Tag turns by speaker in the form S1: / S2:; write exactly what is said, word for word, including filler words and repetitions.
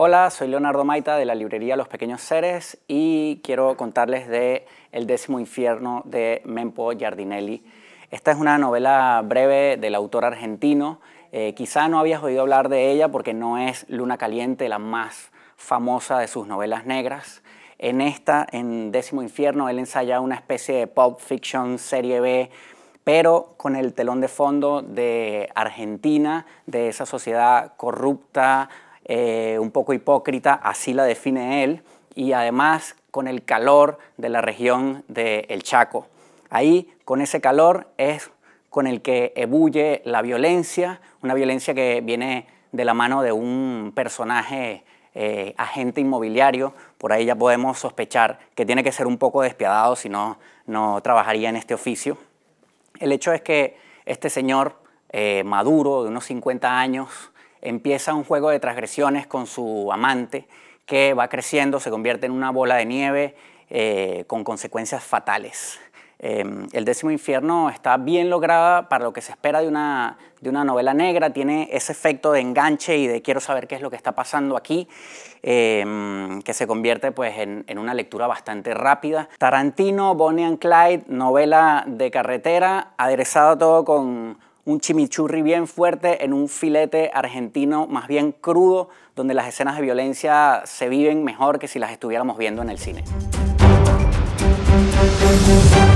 S1: Hola, soy Leonardo Maita de la librería Los Pequeños Seres y quiero contarles de El décimo infierno de Mempo Giardinelli. Esta es una novela breve del autor argentino. Eh, quizá no habías oído hablar de ella porque no es Luna Caliente la más famosa de sus novelas negras. En esta, en Décimo Infierno, él ensaya una especie de pulp fiction serie B, pero con el telón de fondo de Argentina, de esa sociedad corrupta, eh, un poco hipócrita, así la define él, y además con el calor de la región del Chaco. Ahí, con ese calor, es con el que ebulle la violencia, una violencia que viene de la mano de un personaje eh, agente inmobiliario. Por ahí ya podemos sospechar que tiene que ser un poco despiadado, si no, no trabajaría en este oficio. El hecho es que este señor eh, maduro, de unos cincuenta años, empieza un juego de transgresiones con su amante que va creciendo, se convierte en una bola de nieve eh, con consecuencias fatales. Eh, El décimo infierno está bien lograda para lo que se espera de una, de una novela negra, tiene ese efecto de enganche y de quiero saber qué es lo que está pasando aquí, eh, que se convierte pues, en, en una lectura bastante rápida. Tarantino, Bonnie and Clyde, novela de carretera, aderezado todo con un chimichurri bien fuerte en un filete argentino más bien crudo, donde las escenas de violencia se viven mejor que si las estuviéramos viendo en el cine.